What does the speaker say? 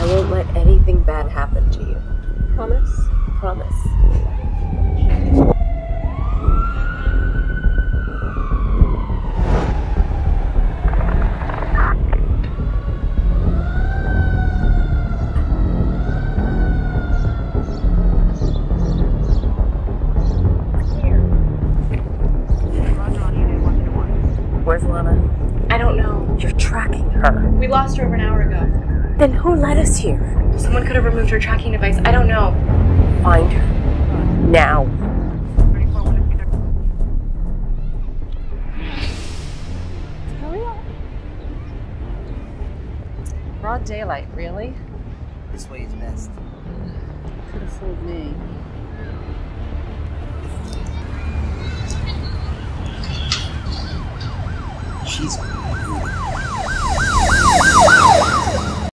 I won't let anything bad happen to you. Promise? Promise. Where's Lana? I don't know. You're tracking her. We lost her over an hour ago. Then who led us here? Someone could have removed her tracking device. I don't know. Find her. Now. Hurry up. Broad daylight, really? This way is best. Could have fooled me. She's beautiful.